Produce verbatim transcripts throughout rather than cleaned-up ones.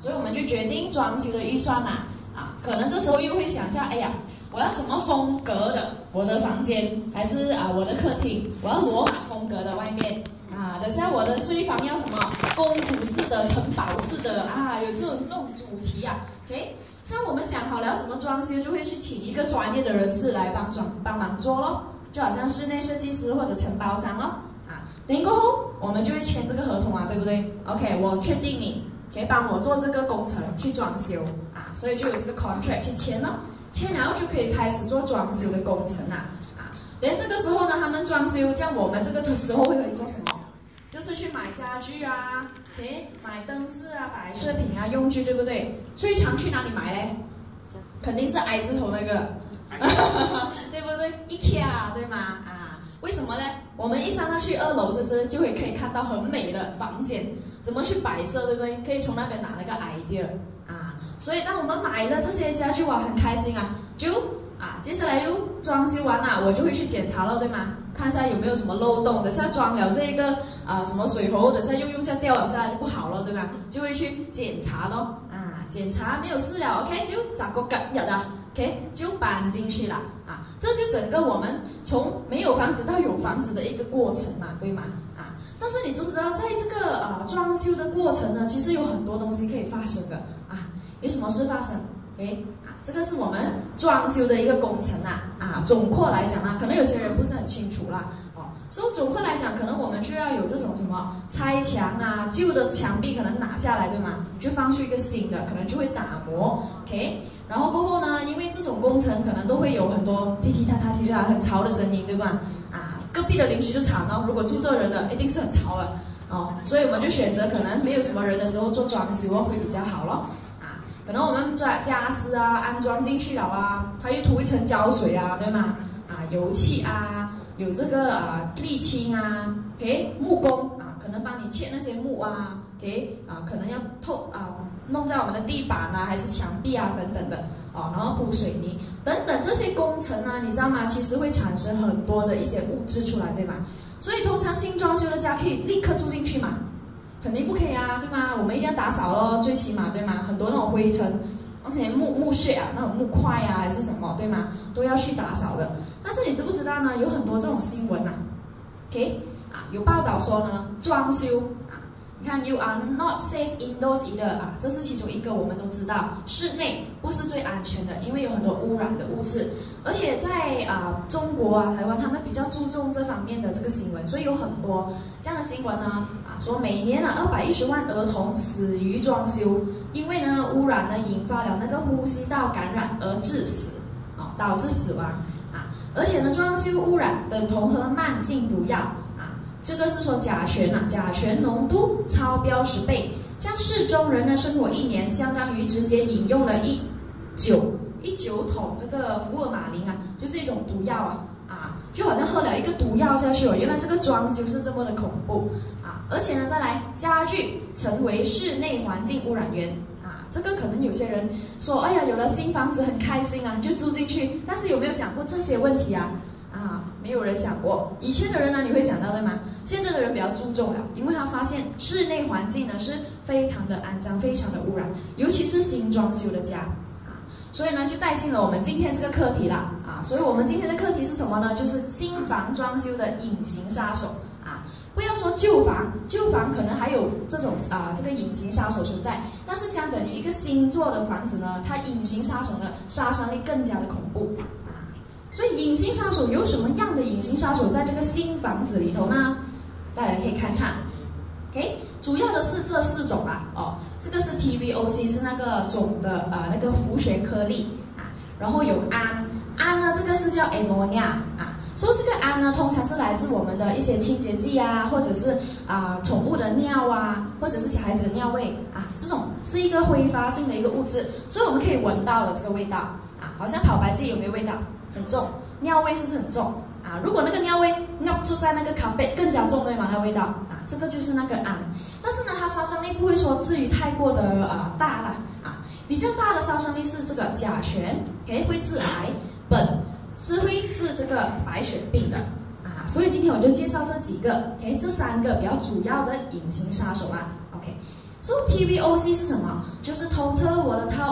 所以我们就决定装修的预算啊，啊，可能这时候又会想一下，哎呀，我要怎么风格的？我的房间还是啊我的客厅？我要罗马风格的外面啊，等下我的睡房要什么公主式的、城堡式的啊，有这种这种主题啊 ，OK。像我们想好了要怎么装修，就会去请一个专业的人士来帮装帮忙做咯，就好像室内设计师或者承包商咯，啊，等过后我们就会签这个合同啊，对不对 ？OK， 我确定你可以帮我做这个工程去装修啊，所以就有这个 contract 去签了，签然后就可以开始做装修的工程啊，啊，连这个时候呢，他们装修，像我们这个时候会可以做什么？就是去买家具啊 ，OK， 买灯饰啊、摆饰品啊、用具，对不对？最常去哪里买嘞？肯定是 I 字头那个，对不对 ？IKEA 对吗？啊，为什么呢？我们一上到去二楼，其实就会可以看到很美的房间，怎么去摆设，对不对？可以从那边拿那个 idea 啊。所以当我们买了这些家具，哇，很开心啊，就啊，接下来又装修完了，我就会去检查了，对吗？看一下有没有什么漏洞，等下装了这个啊什么水喉，等下用用下掉了下来就不好了，对吧？就会去检查咯，啊，检查没有事了 ，OK， 就找个梗有的 ，OK， 就搬进去了，啊，这就整个我们从没有房子到有房子的一个过程嘛，对吗？啊，但是你知不知道，在这个啊装修的过程呢，其实有很多东西可以发生的啊，有什么事发生 ？OK。这个是我们装修的一个工程啊，啊，总括来讲啊，可能有些人不是很清楚啦，哦，所以总括来讲，可能我们就要有这种什么拆墙啊，旧的墙壁可能拿下来，对吗？就放出一个新的，可能就会打磨 ，OK， 然后过后呢，因为这种工程可能都会有很多踢踢踏踏、踢踢踏踏很吵的声音，对吧？啊，隔壁的邻居就吵哦，如果住这人的，一定是很吵的哦，所以我们就选择可能没有什么人的时候做装修会比较好咯。可能我们把家私啊安装进去了啊，它又涂一层胶水啊，对吗？啊，油漆啊，有这个啊沥青啊 ，OK， 木工啊，可能帮你切那些木啊 ，OK， 啊，可能要透啊弄在我们的地板啊，还是墙壁啊等等的，哦，然后铺水泥等等这些工程呢，你知道吗？其实会产生很多的一些物质出来，对吗？所以通常新装修的家可以立刻住进去嘛？肯定不可以啊，对吗？我们一定要打扫咯，最起码对吗？很多那种灰尘，而且木木屑啊，那种木块啊，还是什么，对吗？都要去打扫的。但是你知不知道呢？有很多这种新闻啊 ，OK 啊，有报道说呢，装修啊，你看 you are not safe indoors either 啊，这是其中一个我们都知道，室内不是最安全的，因为有很多污染的物质，而且在啊中国啊、台湾，他们比较注重这方面的这个新闻，所以有很多这样的新闻呢。说每年呢，二百一十万儿童死于装修，因为呢污染呢引发了那个呼吸道感染而致死，啊，导致死亡啊。而且呢，装修污染等同喝慢性毒药啊。这个是说甲醛啊，甲醛浓度超标十倍，像市中人呢生活一年，相当于直接饮用了一九一九桶这个福尔马林啊，就是一种毒药啊。啊，就好像喝了一个毒药下去哦，原来这个装修是这么的恐怖啊！而且呢，再来家具成为室内环境污染源啊，这个可能有些人说，哎呀，有了新房子很开心啊，就住进去，但是有没有想过这些问题啊？啊，没有人想过。以前的人呢，你会想到对吗？现在的人比较注重了，因为他发现室内环境呢是非常的肮脏，非常的污染，尤其是新装修的家。所以呢，就带进了我们今天这个课题啦，啊，所以我们今天的课题是什么呢？就是新房装修的隐形杀手啊！不要说旧房，旧房可能还有这种啊这个隐形杀手存在，但是相等于一个新做的房子呢，它隐形杀手呢杀伤力更加的恐怖啊！所以隐形杀手有什么样的隐形杀手在这个新房子里头呢？大家可以看看。OK， 主要的是这四种啊，哦，这个是 T B O C 是那个种的啊、呃、那个氟旋颗粒啊，然后有氨，氨呢这个是叫 ammonia 啊，所以这个氨呢通常是来自我们的一些清洁剂啊，或者是啊、呃、宠物的尿啊，或者是小孩子的尿味啊，这种是一个挥发性的一个物质，所以我们可以闻到了这个味道啊，好像漂白剂有没有味道？很重，尿味是不是很重？啊，如果那个尿味尿住在那个咖啡更加重，对吗？那个味道啊，这个就是那个氨。但是呢，它杀伤力不会说至于太过的啊、呃、大啦啊，比较大的杀伤力是这个甲醛 ，OK 会致癌，苯是会致这个白血病的啊。所以今天我就介绍这几个 ，OK 这三个比较主要的隐形杀手啊 ，OK。所以 T B O C 是什么？就是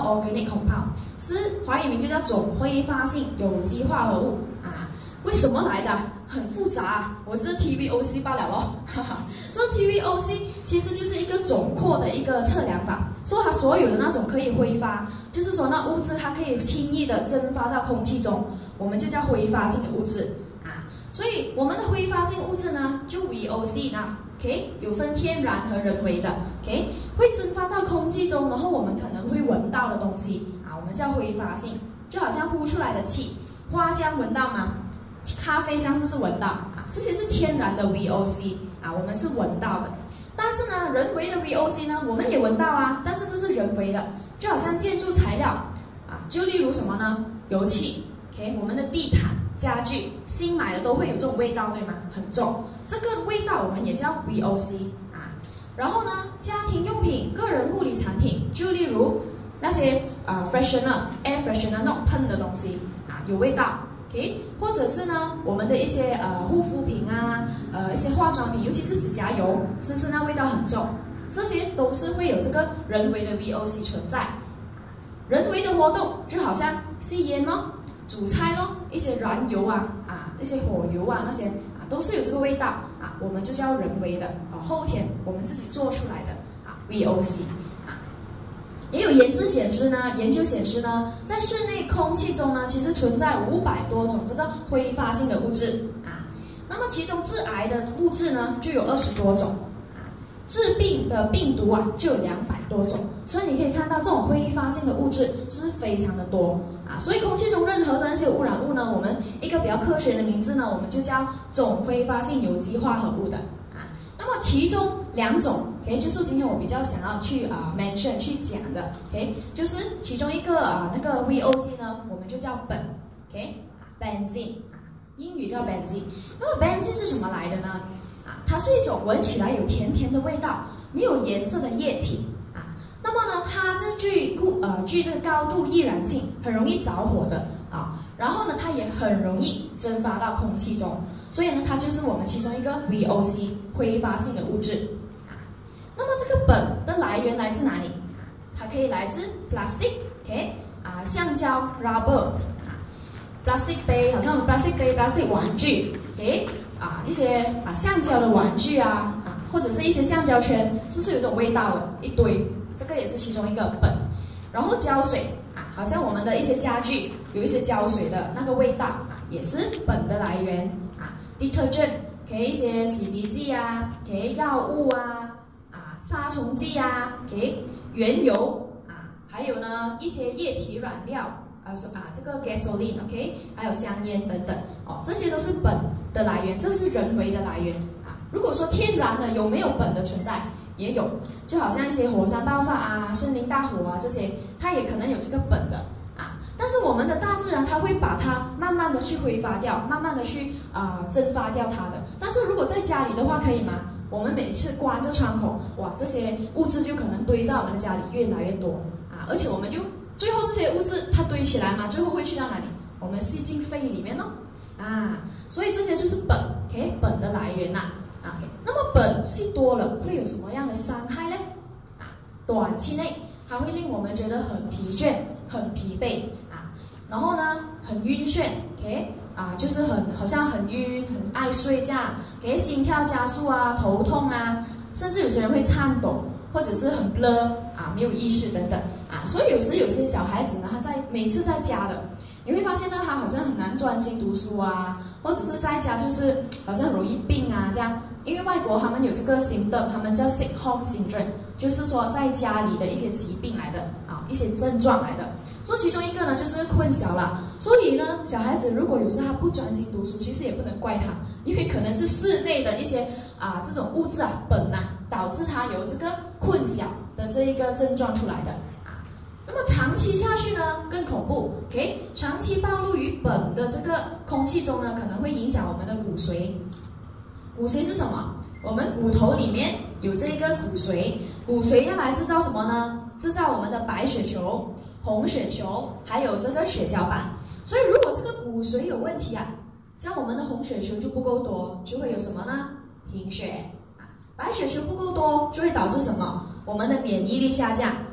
organic compound， 是华语名就叫总挥发性有机化合物啊。为什么来的？很复杂、啊，我是 T V O C 罢了咯，哈哈。这 T V O C 其实就是一个总扩的一个测量法，说它所有的那种可以挥发，就是说那物质它可以轻易的蒸发到空气中，我们就叫挥发性的物质啊。所以我们的挥发性物质呢，就 V O C 呢 ，OK， 有分天然和人为的 ，OK， 会蒸发到空气中，然后我们可能会闻到的东西啊，我们叫挥发性，就好像呼出来的气，花香闻到吗？咖啡香是不是闻到啊？这些是天然的 V O C 啊，我们是闻到的。但是呢，人为的 V O C 呢，我们也闻到啊，但是这是人为的，就好像建筑材料啊，就例如什么呢？油漆 ，OK， 我们的地毯、家具，新买的都会有这种味道，对吗？很重，这个味道我们也叫 V O C 啊。然后呢，家庭用品、个人护理产品，就例如那些啊、呃、freshener、air freshener 那种喷的东西啊，有味道。OK， 或者是呢，我们的一些呃护肤品啊，呃一些化妆品，尤其是指甲油，是不是那味道很重？这些都是会有这个人为的 V O C 存在。人为的活动就好像吸烟咯、煮菜咯，一些燃油啊啊，一些火油啊那些啊，都是有这个味道啊，我们就叫人为的啊，后天我们自己做出来的啊 V O C。也有研制显示呢，研究显示呢，在室内空气中呢，其实存在五百多种这个挥发性的物质啊。那么其中致癌的物质呢，就有二十多种啊，致病的病毒啊，就有两百多种。所以你可以看到，这种挥发性的物质是非常的多啊。所以空气中任何的那些污染物呢，我们一个比较科学的名字呢，我们就叫总挥发性有机化合物的。那么其中两种 ，OK， 就是今天我比较想要去啊、uh, mention 去讲的 ，OK， 就是其中一个啊、uh, 那个 V O C 呢，我们就叫苯 ，OK，benzene，、okay? 英语叫 benzene。那么 benzene 是什么来的呢？啊，它是一种闻起来有甜甜的味道、没有颜色的液体啊。那么呢，它这具固呃具这个高度易燃性，很容易着火的啊。然后呢，它也很容易蒸发到空气中。所以呢，它就是我们其中一个 V O C 挥发性的物质啊。那么这个苯的来源来自哪里？它可以来自 plastic，OK， 啊，橡胶 rubber 啊 ，plastic 杯，好像 plastic 杯、plastic 玩具 ，OK， 啊，一些啊橡胶的玩具啊，啊，或者是一些橡胶圈，这是有一种味道的，一堆，这个也是其中一个苯。然后胶水啊，好像我们的一些家具有一些胶水的那个味道啊，也是苯的来源。detergent 可以一些洗涤剂啊，可以药物啊，啊杀虫剂啊，给原油啊，还有呢一些液体染料啊，说啊这个 gasoline OK， 还有香烟等等哦，这些都是苯的来源，这是人为的来源啊。如果说天然的有没有苯的存在，也有，就好像一些火山爆发啊、森林大火啊这些，它也可能有这个苯的。但是我们的大自然它会把它慢慢的去挥发掉，慢慢的去啊、呃、蒸发掉它的。但是如果在家里的话，可以吗？我们每次关着窗口，哇，这些物质就可能堆在我们的家里越来越多啊，而且我们就最后这些物质它堆起来嘛，最后会去到哪里？我们吸进肺里面哦，啊，所以这些就是苯 ，OK， 苯的来源呐、啊， OK， 那么硼吸多了会有什么样的伤害呢？啊，短期内它会令我们觉得很疲倦、很疲惫。然后呢，很晕眩 ，OK， 啊，就是很好像很晕、很爱睡这样 ，OK， 心跳加速啊，头痛啊，甚至有些人会颤抖，或者是很 blur 啊，没有意识等等啊。所以有时有些小孩子呢，他在每次在家的，你会发现呢，他好像很难专心读书啊，或者是在家就是好像很容易病啊这样。因为外国他们有这个 symptom， 他们叫 sick home syndrome， 就是说在家里的一些疾病来的啊，一些症状来的。说其中一个呢就是困晓啦，所以呢小孩子如果有时他不专心读书，其实也不能怪他，因为可能是室内的一些啊这种物质啊苯啊导致他有这个困晓的这一个症状出来的啊。那么长期下去呢更恐怖 ，OK， 长期暴露于苯的这个空气中呢，可能会影响我们的骨髓。骨髓是什么？我们骨头里面有这个骨髓，骨髓要来制造什么呢？制造我们的白血球、红血球，还有这个血小板。所以如果这个骨髓有问题啊，这样我们的红血球就不够多，就会有什么呢？贫血啊。白血球不够多，就会导致什么？我们的免疫力下降啊。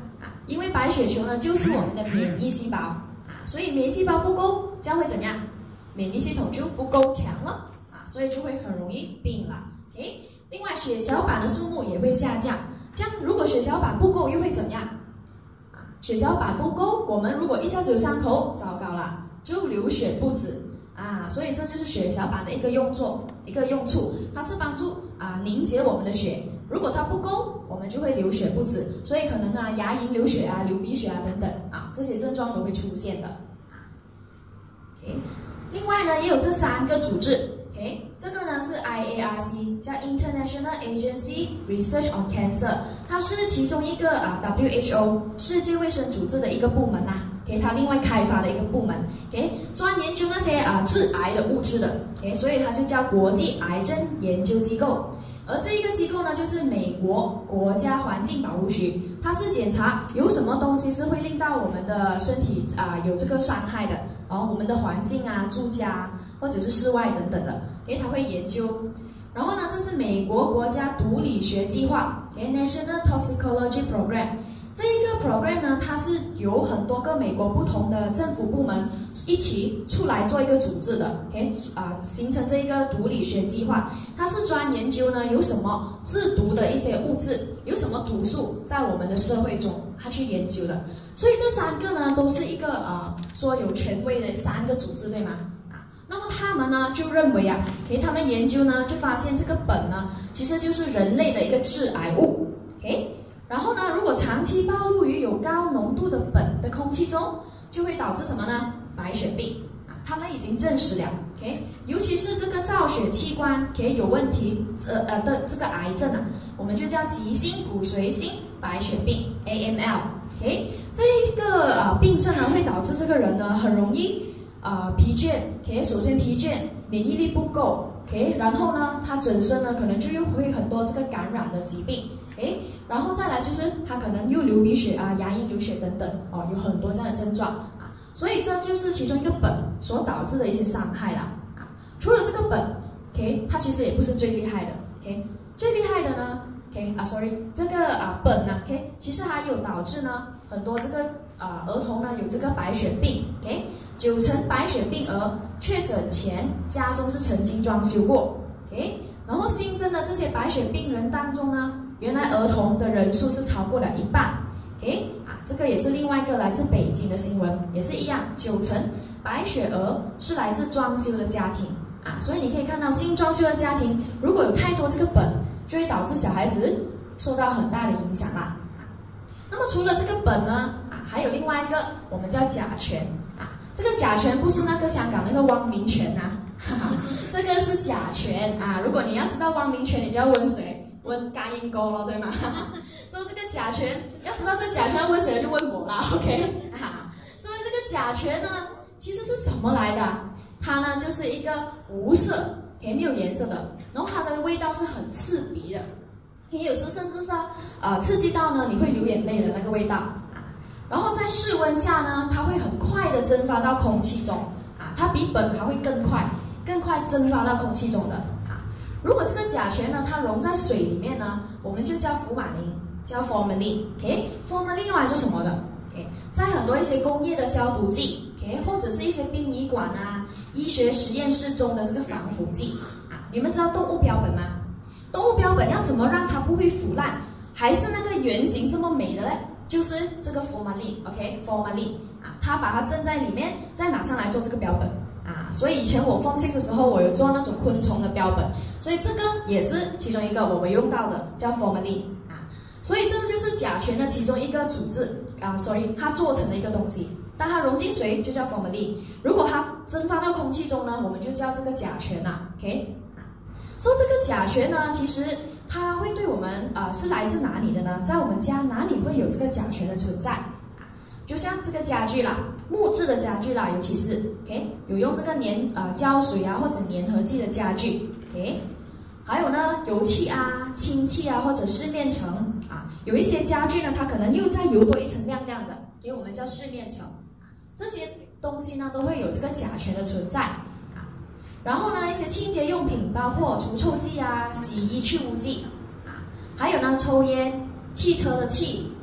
因为白血球呢就是我们的免疫细胞啊，所以免疫细胞不够，这样会怎样？免疫系统就不够强了啊，所以就会很容易病了。诶，另外血小板的数目也会下降，这样如果血小板不够又会怎样？啊，血小板不够，我们如果一下子有伤口，糟糕了，就流血不止啊，所以这就是血小板的一个用作，一个用处，它是帮助啊凝结我们的血。如果它不够，我们就会流血不止，所以可能啊牙龈流血啊、流鼻血啊等等啊，这些症状都会出现的。OK， 另外呢也有这三个组织 ，OK， 这个呢是 I A R C， 叫 International Agency Research on Cancer， 它是其中一个啊 W H O 世界卫生组织的一个部门呐、啊。给它另外开发的一个部门，给专研究那些啊致癌的物质的，给所以它就叫国际癌症研究机构。而这一个机构呢，就是美国国家环境保护局，它是检查有什么东西是会令到我们的身体啊有这个伤害的，然后我们的环境啊、住家或者是室外等等的，给它会研究。然后呢，这是美国国家毒理学计划，给 National Toxicology Program。这一个 program 呢，它是由很多个美国不同的政府部门一起出来做一个组织的 ，OK 啊、呃，形成这一个毒理学计划。它是专研究呢有什么制毒的一些物质，有什么毒素在我们的社会中，它去研究的。所以这三个呢都是一个啊、呃、说有权威的三个组织，对吗？啊，那么他们呢就认为啊，给他们研究呢就发现这个苯呢其实就是人类的一个致癌物 ，OK。然后呢，如果长期暴露于有高浓度的苯的空气中，就会导致什么呢？白血病啊，他们已经证实了 ，OK， 尤其是这个造血器官 ，OK 有问题，呃呃的这个癌症啊，我们就叫急性骨髓性白血病 A M L，OK， 这一个啊病症呢会导致这个人呢很容易啊、呃、疲倦 ，OK， 首先疲倦，免疫力不够 ，OK， 然后呢他整身呢可能就又会很多这个感染的疾病。诶，然后再来就是他可能又流鼻血啊、牙龈流血等等哦，有很多这样的症状啊，所以这就是其中一个苯所导致的一些伤害啦啊。除了这个苯 ，OK， 它其实也不是最厉害的 ，OK， 最厉害的呢 ，OK 啊 ，sorry， 这个啊苯呢 ，OK， 其实还有导致呢很多这个啊儿童呢有这个白血病 ，OK， 九成白血病儿确诊前家中是曾经装修过 ，OK， 然后新增的这些白血病人当中呢。原来儿童的人数是超过了一半，诶啊，这个也是另外一个来自北京的新闻，也是一样，九成白血儿是来自装修的家庭啊，所以你可以看到新装修的家庭如果有太多这个苯，就会导致小孩子受到很大的影响啦。那么除了这个苯呢，啊，还有另外一个我们叫甲醛啊，这个甲醛不是那个香港那个汪明荃啊，哈哈，这个是甲醛啊，如果你要知道汪明荃，你就要问谁？问嘉英哥咯，对吗？所以这个甲醛，要知道这甲醛要问谁就问我啦 ，OK？ 啊，所以这个甲醛呢，其实是什么来的？它呢就是一个无色，也没有颜色的，然后它的味道是很刺鼻的，也有时甚至是呃刺激到呢你会流眼泪的那个味道啊。然后在室温下呢，它会很快的蒸发到空气中啊，它比苯还会更快，更快蒸发到空气中的。如果这个甲醛呢，它溶在水里面呢，我们就叫福马林，叫 formalin。OK，formalin 用来做什么的 ？OK， 在很多一些工业的消毒剂 ，OK， 或者是一些殡仪馆啊、医学实验室中的这个防腐剂啊。你们知道动物标本吗？动物标本要怎么让它不会腐烂，还是那个原型这么美的嘞？就是这个 formalin，OK，formalin 啊，它把它蒸在里面，再拿上来做这个标本。啊，所以以前我 Form 六的时候，我有做那种昆虫的标本，所以这个也是其中一个我们用到的，叫 formalin 啊。所以这个就是甲醛的其中一个组织啊 ，sorry， 它做成的一个东西。当它溶进水就叫 formalin， 如果它蒸发到空气中呢，我们就叫这个甲醛啦 ，OK？ 啊，说这个甲醛呢，其实它会对我们啊、呃、是来自哪里的呢？在我们家哪里会有这个甲醛的存在？就像这个家具啦，木质的家具啦，尤其是 OK 有用这个粘啊、呃、胶水啊或者粘合剂的家具 OK， 还有呢油漆啊、氢气啊或者饰面层啊，有一些家具呢它可能又再油多一层亮亮的，给我们叫饰面层，这些东西呢都会有这个甲醛的存在啊。然后呢一些清洁用品包括除臭剂啊、洗衣去污剂啊，还有呢抽烟、汽车的气。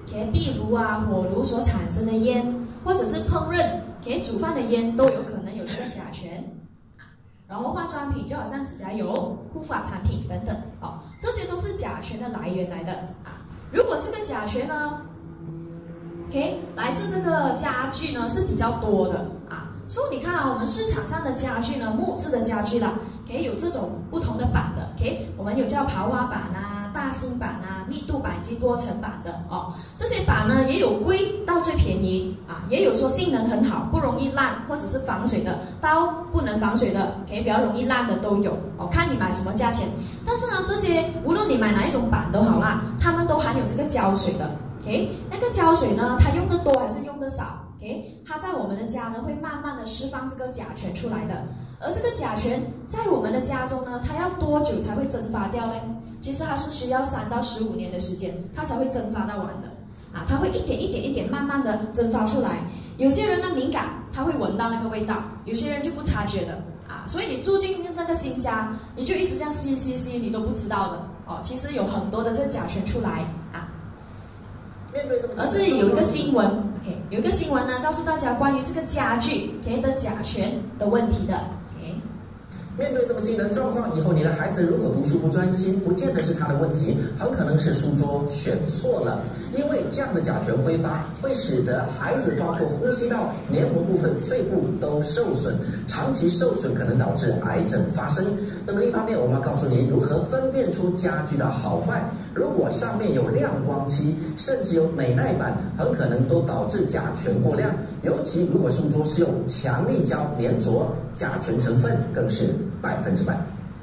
，OK， 壁炉啊、火炉所产生的烟，或者是烹饪，OK， 煮饭的烟都有可能有这个甲醛。然后化妆品就好像指甲油、护发产品等等，哦，这些都是甲醛的来源来的啊。如果这个甲醛呢 ，OK， 来自这个家具呢是比较多的啊。所以你看啊，我们市场上的家具呢，木质的家具啦，可以有这种不同的板的 ，OK， 我们有叫豪华板啊、大型板啊、密度板以及多层板的哦。这些板呢也有贵到最便宜啊，也有说性能很好、不容易烂或者是防水的，到不能防水的，可以比较容易烂的都有哦。看你买什么价钱。但是呢，这些无论你买哪一种板都好啦，它们都含有这个胶水的 ，OK， 那个胶水呢，它用的多还是用的少？ OK， 它在我们的家呢会慢慢的释放这个甲醛出来的，而这个甲醛在我们的家中呢，它要多久才会蒸发掉呢？其实它是需要三到十五年的时间，它才会蒸发到完的。啊，它会一点一点一点慢慢的蒸发出来。有些人呢敏感，他会闻到那个味道；有些人就不察觉的。啊，所以你住进那个新家，你就一直这样吸吸吸，你都不知道的。哦，其实有很多的这甲醛出来啊。而这里有一个新闻 ，OK， 有一个新闻呢，告诉大家关于这个家具 OK 的甲醛的问题的。OK， 面对这么惊人状况，以后你的孩子如果读书不专心，不见得是他的问题，很可能是书桌选错了。因为这样的甲醛挥发会使得孩子包括呼吸道、黏膜部分、肺部都受损，长期受损可能导致癌症发生。那么另一方面，我们要告诉您如何分辨出家具的好坏。如果上面有亮光漆，甚至有美耐板，很可能都导致甲醛过量。尤其如果书桌是用强力胶粘着，甲醛成分更是百分之百。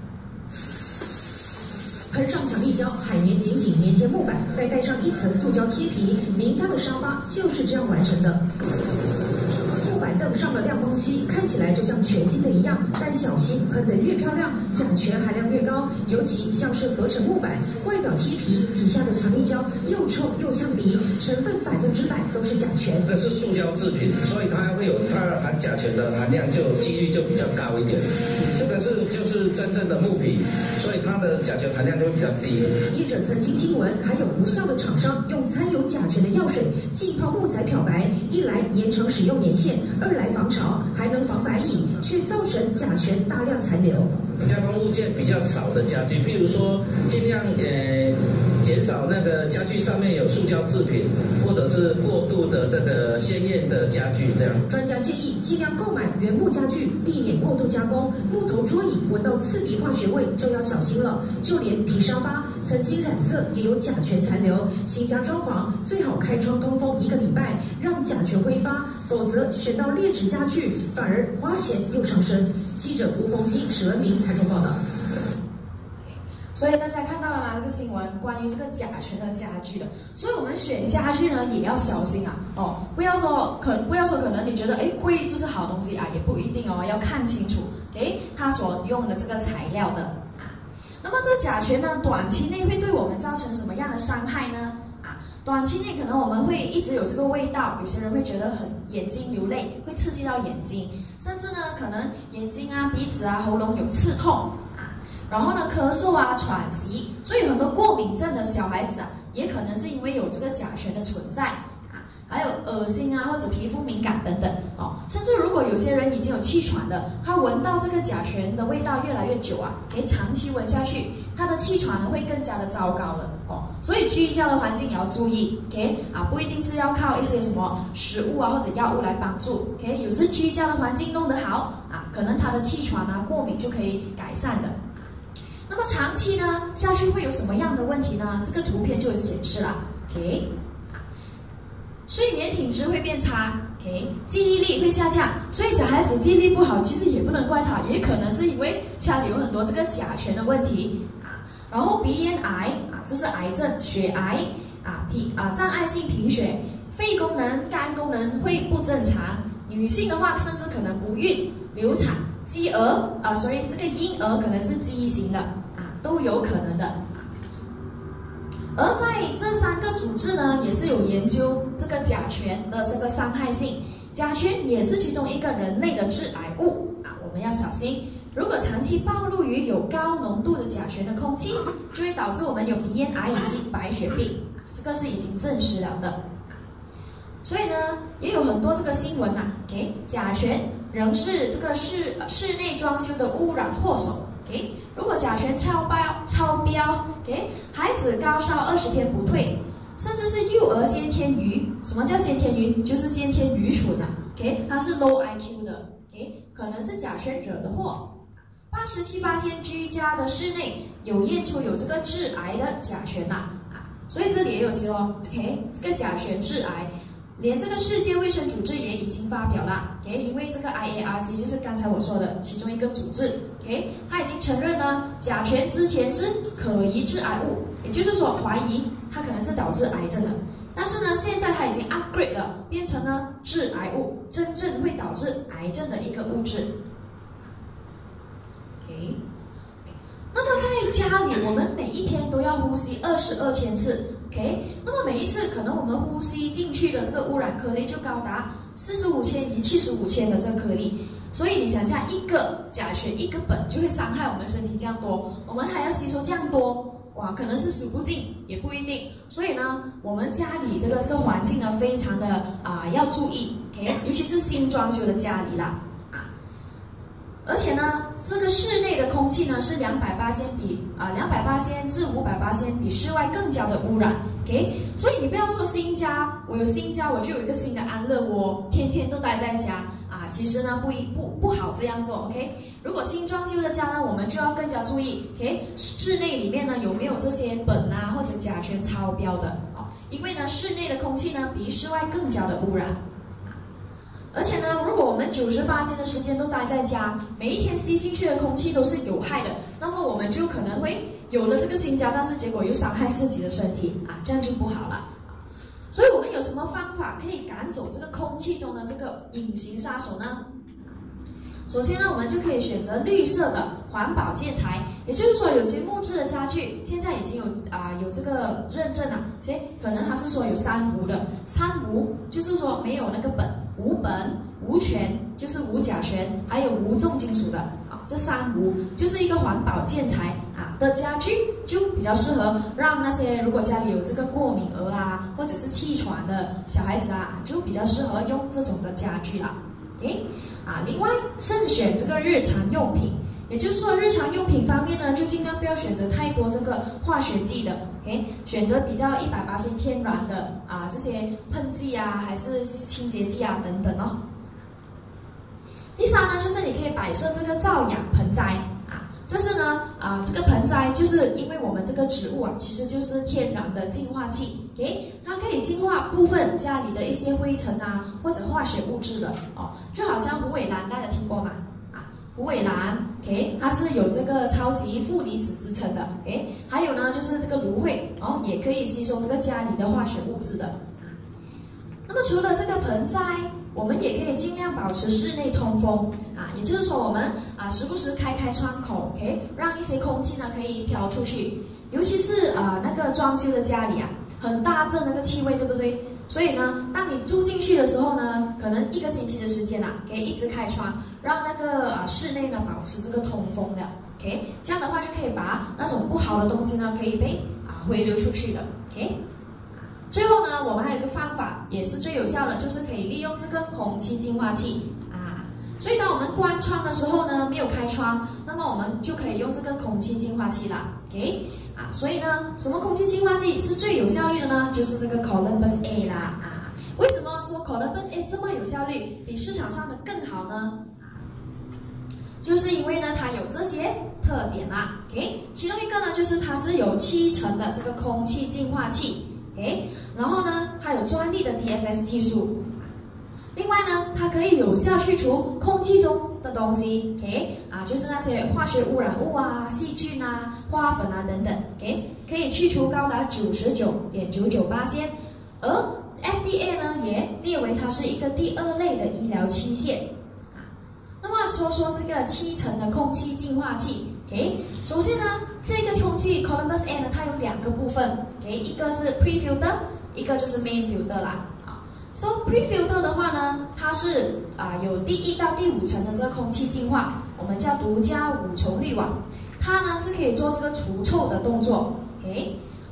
喷上强力胶，海绵紧紧粘贴木板，再盖上一层塑胶贴皮，您家的沙发就是这样完成的。木板凳上了亮光漆，看起来就像全新的一样，但小心喷得越漂亮，甲醛含量越高。尤其像是合成木板，外表贴皮，底下的强力胶又臭又呛鼻，成分百分之百都是甲醛。 这是塑胶制品，所以它会有它含甲醛的含量就几率就比较高一点。这个是就是真正的木皮，所以它的甲醛含量就会比较低。 业者曾经听闻，还有不孝的厂商用掺有甲醛的药水浸泡木材漂白，一来延长使用年限，二来防潮，还能防白蚁，却造成甲醛大量残留。 加工物件比较少的家具，譬如说尽量呃减少那个家具上面有塑胶制品，或者是过度的这个鲜艳的家具这样。 专家建议尽量购买原木家具，避免过度加工。木头桌椅闻到刺鼻化学味就要小心了。就连皮沙发曾经染色也有甲醛残留。新家装潢最好开窗通风一个礼拜，让甲醛挥发，否则选到劣质家具反而花钱又伤身。记者吴凤欣、史文明台中报道。 所以大家看到了吗？这个新闻关于这个甲醛的家具的，所以我们选家具呢也要小心啊！哦，不要说可不要说可能你觉得哎贵就是好东西啊，也不一定哦，要看清楚，诶，它所用的这个材料的啊。那么这个甲醛呢，短期内会对我们造成什么样的伤害呢？啊，短期内可能我们会一直有这个味道，有些人会觉得很眼睛流泪，会刺激到眼睛，甚至呢可能眼睛啊、鼻子啊、喉咙有刺痛。然后呢，咳嗽啊、喘息，所以很多过敏症的小孩子啊，也可能是因为有这个甲醛的存在啊，还有恶心啊或者皮肤敏感等等哦。甚至如果有些人已经有气喘的，他闻到这个甲醛的味道越来越久啊，可以长期闻下去，他的气喘呢会更加的糟糕了哦。所以居家的环境也要注意 ，OK 啊，不一定是要靠一些什么食物啊或者药物来帮助 ，OK， 有时居家的环境弄得好啊，可能他的气喘啊、过敏就可以改善的。那么长期呢下去会有什么样的问题呢？这个图片就有显示了 ，OK， 睡眠品质会变差 ，OK， 记忆力会下降，所以小孩子记忆力不好，其实也不能怪他，也可能是因为家里有很多这个甲醛的问题啊。然后鼻咽癌啊，这是癌症，血癌啊，脾啊障碍性贫血，肺功能、肝功能会不正常，女性的话甚至可能不孕、流产。鸡儿啊，所以这个婴儿可能是畸形的啊，都有可能的。而在这三个组织呢，也是有研究这个甲醛的这个伤害性。甲醛也是其中一个人类的致癌物啊，我们要小心。如果长期暴露于有高浓度的甲醛的空气，就会导致我们有鼻咽癌以及白血病。 这个是已经证实了的。所以呢，也有很多这个新闻呐、啊、，OK， 甲醛仍是这个室室内装修的污染祸首。OK， 如果甲醛超标超标 ，OK， 孩子高烧二十天不退，甚至是幼儿先天愚。什么叫先天愚？就是先天愚蠢呐、啊。OK， 它是 low I Q 的 ，OK， 可能是甲醛惹的祸。八十七%居家的室内有验出有这个致癌的甲醛呐、啊，啊，所以这里也有说 ，OK， 这个甲醛致癌。连这个世界卫生组织也已经发表了 ，OK， 因为这个 I A R C 就是刚才我说的其中一个组织 ，OK， 它已经承认呢，甲醛之前是可疑致癌物，也就是说怀疑它可能是导致癌症的，但是呢，现在它已经 upgrade 了，变成呢致癌物，真正会导致癌症的一个物质 ，OK。那么在家里，我们每一天都要呼吸二十二千次 ，OK。那么每一次可能我们呼吸进去的这个污染颗粒就高达四十五千以七十五千的这个颗粒，所以你想想，一个甲醛一个苯就会伤害我们身体这样多，我们还要吸收这样多，哇，可能是数不尽，也不一定。所以呢，我们家里这个这个环境呢，非常的啊、呃、要注意 ，OK， 尤其是新装修的家里啦。而且呢，这个室内的空气呢是两百%比啊两百%至五百%比室外更加的污染 ，OK， 所以你不要说新家，我有新家我就有一个新的安乐窝，天天都待在家啊，其实呢不一不不好这样做 ，OK。如果新装修的家呢，我们就要更加注意 ，OK， 室内里面呢有没有这些苯啊或者甲醛超标的啊，因为呢室内的空气呢比室外更加的污染。而且呢，如果我们九十八%的时间都待在家，每一天吸进去的空气都是有害的，那么我们就可能会有了这个新家，但是结果又伤害自己的身体啊，这样就不好了。所以我们有什么方法可以赶走这个空气中的这个隐形杀手呢？首先呢，我们就可以选择绿色的环保建材，也就是说，有些木质的家具现在已经有啊、呃、有这个认证了，所以可能它是说有三无的，三无就是说没有那个苯。无苯、无醛就是无甲醛，还有无重金属的啊，这三无就是一个环保建材啊的家具，就比较适合让那些如果家里有这个过敏儿啊，或者是气喘的小孩子啊，就比较适合用这种的家具啦。OK 啊，另外慎选这个日常用品。也就是说，日常用品方面呢，就尽量不要选择太多这个化学剂的 ，OK， 选择比较一百%天然的啊这些喷剂啊，还是清洁剂啊等等哦。第三呢，就是你可以摆设这个照养盆栽啊，这是呢啊这个盆栽就是因为我们这个植物啊，其实就是天然的净化器 ，OK， 它可以净化部分家里的一些灰尘啊或者化学物质的哦，就好像虎尾兰，大家听过吗？虎尾兰 ，OK， 它是有这个超级负离子之称的 ，OK， 还有呢就是这个芦荟，哦，也可以吸收这个家里的化学物质的。那么除了这个盆栽，我们也可以尽量保持室内通风啊，也就是说我们啊时不时开开窗口 ，OK， 让一些空气呢可以飘出去，尤其是啊那个装修的家里啊，很大阵那个气味，对不对？所以呢，当你住进去的时候呢，可能一个星期的时间啊，可以一直开窗，让那个啊室内呢保持这个通风的 ，OK， 这样的话就可以把那种不好的东西呢，可以被啊回流出去的 ，OK。最后呢，我们还有一个方法，也是最有效的，就是可以利用这个空气净化器啊。所以当我们关窗的时候呢，没有开窗，那么我们就可以用这个空气净化器啦 ，OK。啊，所以呢，什么空气净化器是最有效率的呢？就是这个 Columbus A 啦啊。为什么说 Columbus A 这么有效率，比市场上的更好呢？就是因为呢，它有这些特点啦 ，OK。其中一个呢，就是它是有七层的这个空气净化器 ，OK。然后呢，它有专利的 D F S 技术。另外呢，它可以有效去除空气中的东西 ，OK， 啊，就是那些化学污染物啊、细菌啊、花粉啊等等 ，OK， 可以去除高达 百分之九十九点九九， 而 F D A 呢也列为它是一个第二类的医疗器械。啊，那么说说这个七层的空气净化器 ，OK， 首先呢，这个空气 Columbus A 呢，它有两个部分 ，OK， 一个是 pre-filter， 一个就是 main filter 啦。So pre-filter 的话呢，它是啊、呃、有第一到第五层的这个空气净化，我们叫独家五重滤网，它呢是可以做这个除臭的动作 ，OK。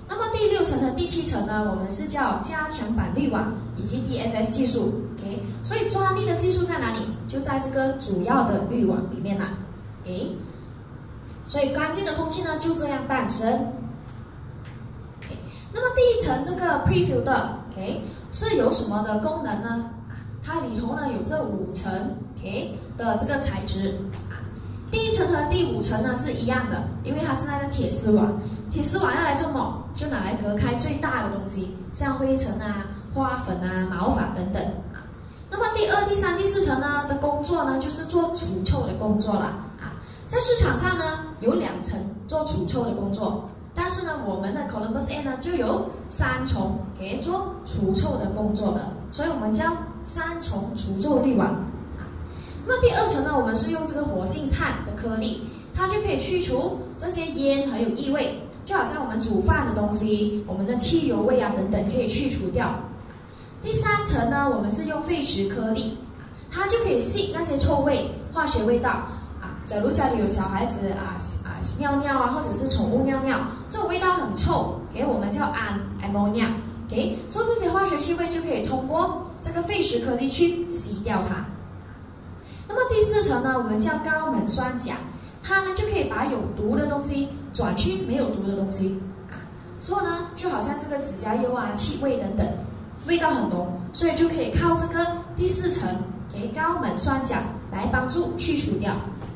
那么第六层和第七层呢，我们是叫加强版滤网以及 D F S 技术 ，OK， 所以专利的技术在哪里？就在这个主要的滤网里面啦 ，OK， 所以干净的空气呢就这样诞生。OK， 那么第一层这个 pre-filter，OK， 是有什么的功能呢？它里头呢有这五层 ，OK 的这个材质。第一层和第五层呢是一样的，因为它是那个铁丝网。铁丝网要来做什么？就拿来隔开最大的东西，像灰尘啊、花粉啊、毛发等等啊。那么第二、第三、第四层呢的工作呢，就是做除臭的工作了啊。在市场上呢有两层做除臭的工作，但是呢我们的 Columbus A 呢就有三重给做除臭的工作的，所以我们叫三重除臭滤网。那么第二层呢，我们是用这个活性炭的颗粒，它就可以去除这些烟还有异味，就好像我们煮饭的东西，我们的汽油味啊等等可以去除掉。第三层呢，我们是用废石颗粒，它就可以吸那些臭味、化学味道啊。假如家里有小孩子啊啊尿尿啊，或者是宠物尿尿，这种味道很臭，给我们叫氨 ammonia， OK， 所以这些化学气味就可以通过这个废石颗粒去吸掉它。那么第四层呢，我们叫高锰酸钾，它呢就可以把有毒的东西转去没有毒的东西啊，所以呢就好像这个指甲油啊、气味等等，味道很浓，所以就可以靠这个第四层给高锰酸钾来帮助去除掉。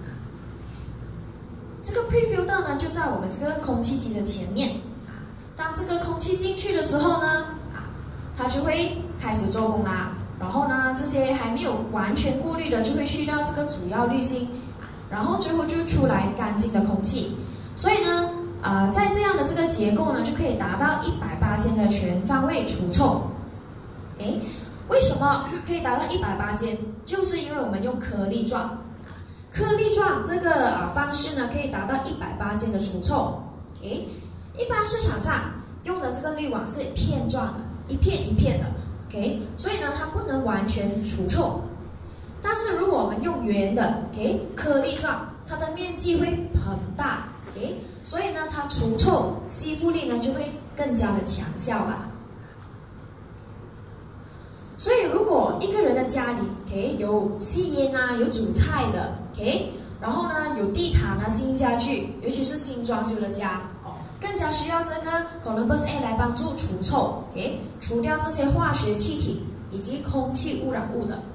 这个 pre-filter 呢就在我们这个空气机的前面啊，当这个空气进去的时候呢啊，它就会开始做工啦。然后呢，这些还没有完全过滤的就会去到这个主要滤芯，然后最后就出来干净的空气。所以呢，呃，在这样的这个结构呢，就可以达到一百巴仙的全方位除臭。诶，为什么可以达到一百巴仙？就是因为我们用颗粒状，颗粒状这个啊方式呢，可以达到一百巴仙的除臭。诶，一般市场上用的这个滤网是片状的，一片一片的。OK， 所以呢，它不能完全除臭。但是如果我们用圆的 ，OK， 颗粒状，它的面积会很大 ，OK， 所以呢，它除臭吸附力呢就会更加的强效啦。所以如果一个人的家里 ，OK， 有吸烟啊，有煮菜的 ，OK， 然后呢有地毯啊、新家具，尤其是新装修的家。更加需要这个 Columbus A 来帮助除臭，诶，除掉这些化学气体以及空气污染物的。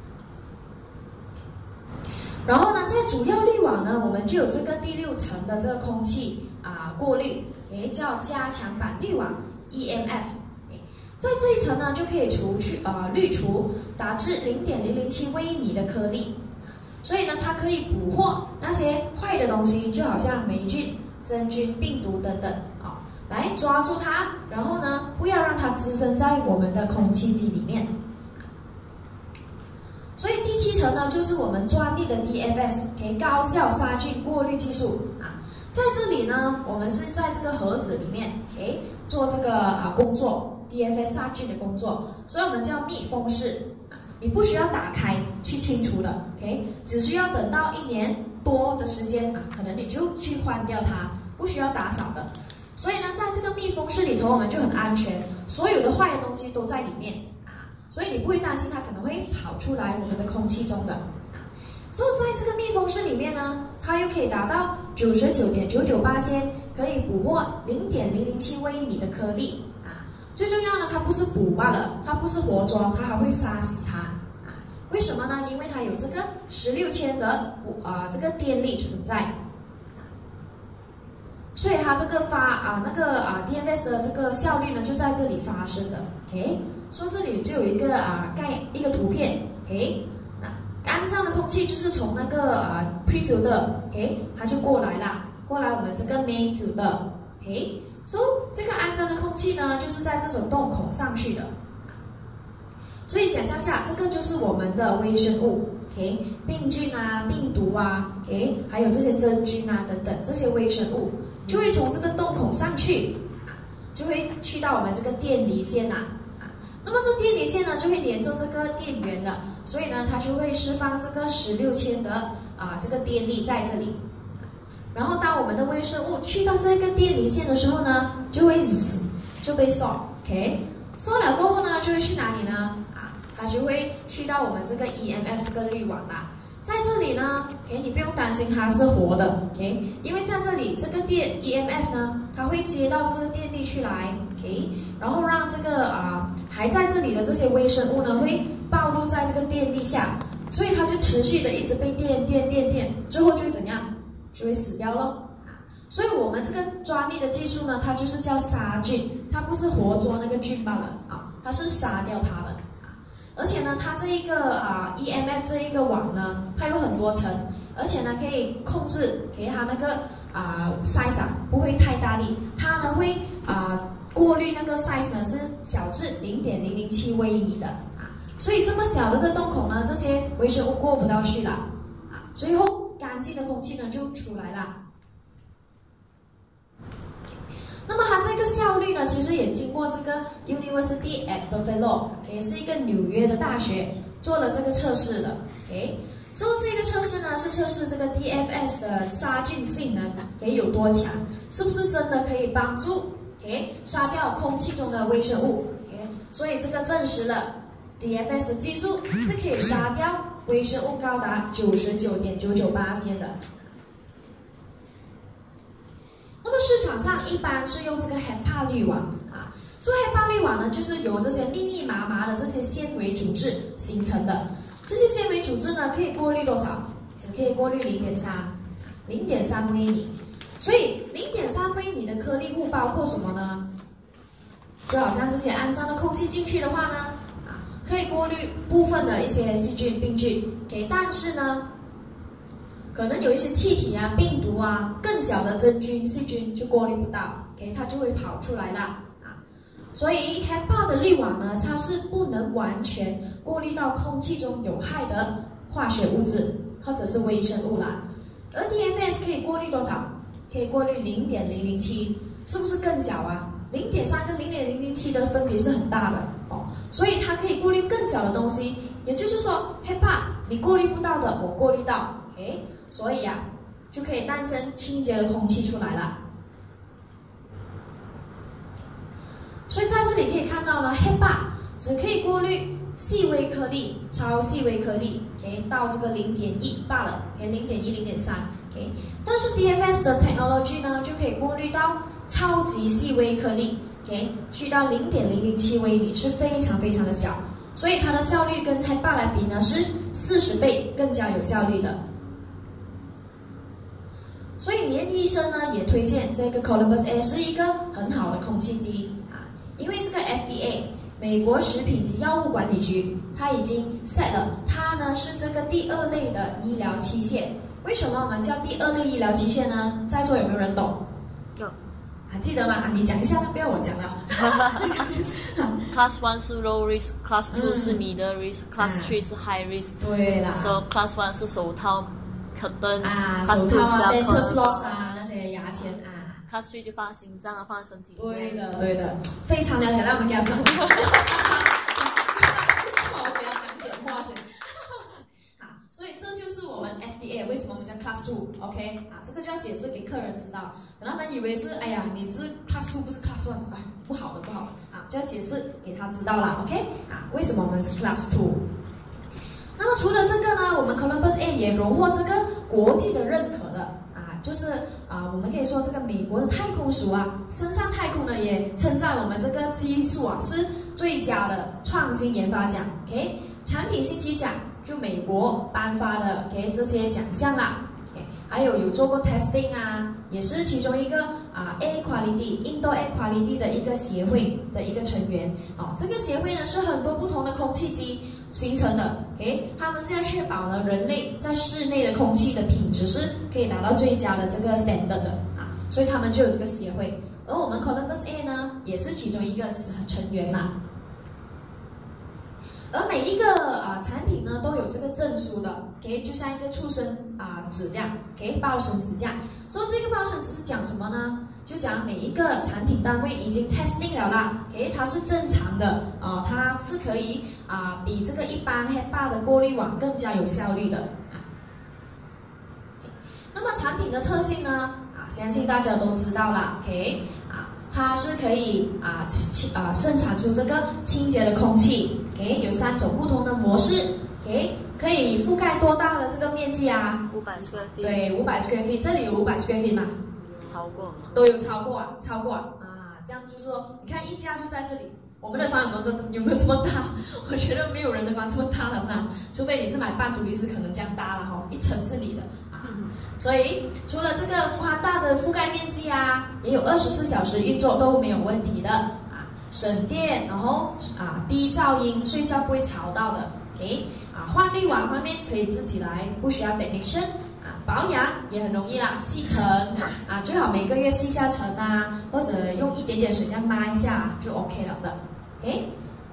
然后呢，在主要滤网呢，我们就有这个第六层的这个空气啊过滤，诶，叫加强版滤网 E M F。在这一层呢，就可以除去呃滤除达至零点零零七微米的颗粒，所以呢，它可以捕获那些坏的东西，就好像霉菌、真菌、病毒等等啊，来抓住它，然后呢，不要让它滋生在我们的空气机里面。所以第七层呢，就是我们专利的 D F S， 可以高效杀菌过滤技术啊。在这里呢，我们是在这个盒子里面，诶，做这个啊工作 ，D F S 杀菌的工作，所以我们叫密封式啊，你不需要打开去清除的 ，OK， 只需要等到一年多的时间啊，可能你就去换掉它，不需要打扫的。所以呢，在这个密封室里头，我们就很安全，所有的坏的东西都在里面啊，所以你不会担心它可能会跑出来我们的空气中的。所以在这个密封室里面呢，它又可以达到九十九点九九巴仙，可以捕获零点零零七微米的颗粒啊。最重要的，它不是捕罢了，它不是活捉，它还会杀死它啊。为什么呢？因为它有这个十六千的啊、呃、这个电力存在。所以它这个发啊那个啊 D F S 的这个效率呢就在这里发生的 ，OK， 所以这里就有一个啊概一个图片 ，OK， 那干燥的空气就是从那个啊 pre-filter，OK， 它就过来啦，过来我们这个 main filter，OK， 所以这个安装的空气呢就是在这种洞孔上去的，所以想象下这个就是我们的微生物。OK， 病菌啊、病毒啊 ，OK， 还有这些真菌啊等等这些微生物，就会从这个洞孔上去，啊，就会去到我们这个电离线呐、啊，啊，那么这电离线呢就会连着这个电源的，所以呢它就会释放这个十六千的啊这个电力在这里， 然后当我们的微生物去到这个电离线的时候呢，就会死，就被烧 ，OK， 烧了过后呢，就会去哪里呢？啊，它就会去到我们这个 E M F 这个滤网啦。在这里呢 ，OK， 你不用担心它是活的 ，OK， 因为在这里这个电 E M F 呢，它会接到这个电力去来 ，OK， 然后让这个啊、呃、还在这里的这些微生物呢，会暴露在这个电力下，所以它就持续的一直被电电电电，最后就会怎样？就会死掉咯。所以我们这个专利的技术呢，它就是叫杀菌，它不是活捉那个菌罢了啊，它是杀掉它的。而且呢，它这一个啊 E M F 这一个网呢，它有很多层，而且呢可以控制给它那个啊 size 啊不会太大力，它呢会啊过滤那个 size 呢是小至零点零零七微米的啊，所以这么小的这个洞口呢，这些微生物过不到去了啊，最后干净的空气呢就出来了。那么它这个效率呢，其实也经过这个 University at Buffalo， 也是一个纽约的大学做了这个测试的。OK， 做这个测试呢，是测试这个 D F S 的杀菌性能也有多强，是不是真的可以帮助 OK 杀掉空气中的微生物 ？OK， 所以这个证实了 D F S 的技术是可以杀掉微生物高达 百分之九十九点九九八 的。那么市场上一般是用这个 HEPA 滤网啊，所以 HEPA 滤网呢，就是由这些密密麻麻的这些纤维组织形成的。这些纤维组织呢，可以过滤多少？只可以过滤零点三，零点三微米。所以零点三微米的颗粒物包括什么呢？就好像这些肮脏的空气进去的话呢，啊，可以过滤部分的一些细菌、病菌。OK， 但是呢，可能有一些气体啊、病毒啊、更小的真菌、细菌就过滤不到 ，OK， 它就会跑出来啦啊。所以 HEPA 的滤网呢，它是不能完全过滤到空气中有害的化学物质或者是微生物啦。而 D F S 可以过滤多少？可以过滤零点零零七，是不是更小啊？零点三跟零点零零七的分别是很大的哦，所以它可以过滤更小的东西。也就是说 ，HEPA 你过滤不到的，我过滤到 ，OK。所以啊，就可以诞生清洁的空气出来了。所以在这里可以看到呢 ，HEPA 只可以过滤细微颗粒、超细微颗粒 ，OK， 到这个零点一罢了 ，OK， 零点一、零点三 ，OK。但是 D F S 的 technology 呢，就可以过滤到超级细微颗粒 ，OK， 去到零点零零七微米，是非常非常的小。所以它的效率跟 HEPA 来比呢，是四十倍更加有效率的。所以连医生呢也推荐这个 Columbus A 是一个很好的空气机啊，因为这个 F D A 美国食品及药物管理局它已经 set 了，它呢是这个第二类的医疗器械。为什么我们叫第二类医疗器械呢？在座有没有人懂？ 有。 还记得吗？啊，你讲一下，不要我讲了。 Class one 是 low risk， Class two 是 middle risk，Class three 是 high risk。 对啦。 So Class one 是手套。curtain 啊，手套啊 ，dental floss 啊，那些牙签啊。 Class three 就放心脏啊，放在身体里面。对的，对的，非常了解。那我们给他讲。我给他讲点话先。好，所以这就是我们 F D A 为什么我们叫 Class two，OK？ 啊，这个就要解释给客人知道，可能他们以为是，哎呀，你是 Class two 不是 Class one， 哎，不好的，不好的，啊，就要解释给他知道啦 ，OK？ 啊，为什么我们是 Class two？那么除了这个呢，我们 Columbus A 也荣获这个国际的认可的啊，就是啊，我们可以说这个美国的太空署啊，升上太空呢也称赞我们这个技术啊是最佳的创新研发奖 ，OK， 产品信息奖就美国颁发的 ，OK 这些奖项啦。还有有做过 testing 啊，也是其中一个啊 Air Quality Indoor Air Quality 的一个协会的一个成员哦。这个协会呢是很多不同的空气机形成的 ，OK， 他们是要确保呢人类在室内的空气的品质是可以达到最佳的这个 standard 的啊，所以他们就有这个协会。而我们 Columbus A 呢也是其中一个成员啦。而每一个啊、呃、产品呢都有这个证书的 ，OK， 就像一个出生啊、呃、纸这样 ，OK， 报生纸这样。所以这个报生纸是讲什么呢？就讲每一个产品单位已经 testing 了啦 ，OK， 它是正常的啊、呃，它是可以啊、呃、比这个一般 HEPA 的过滤网更加有效率的。那么么产品的特性呢？啊，相信大家都知道啦 ，OK， 啊，它是可以啊清啊生产出这个清洁的空气 ，OK， 有三种不同的模式 ，OK， 可以覆盖多大的这个面积啊？ 五百 square feet。 对，五百 square feet， 这里有五百 square feet 吗？ 超过。 都有超过啊，超过啊，啊，这样就是说，你看一家就在这里。我们的房有没有这有没有这么大？我觉得没有人的房这么大了，是吧？除非你是买半独立式，可能这样大了哈，一层是你的啊。所以除了这个宽大的覆盖面积啊，也有二十四小时运作都没有问题的啊，省电，然后啊低噪音，睡觉不会吵到的。OK， 啊换滤网方面可以自己来，不需要 technician。保养也很容易啦，吸尘啊，最好每个月吸下尘啊，或者用一点点水这样抹一下就 OK 了的 ，OK？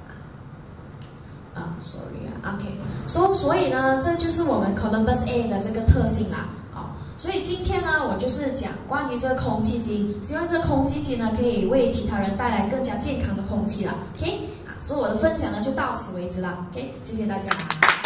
啊 ，sorry 啊 ，OK， 所、so, 所以呢，这就是我们 Columbus A 的这个特性啦，啊，所以今天呢，我就是讲关于这个空气机，希望这空气机呢可以为其他人带来更加健康的空气啦 ，OK？ 啊，所以我的分享呢就到此为止啦 ，OK？ 谢谢大家。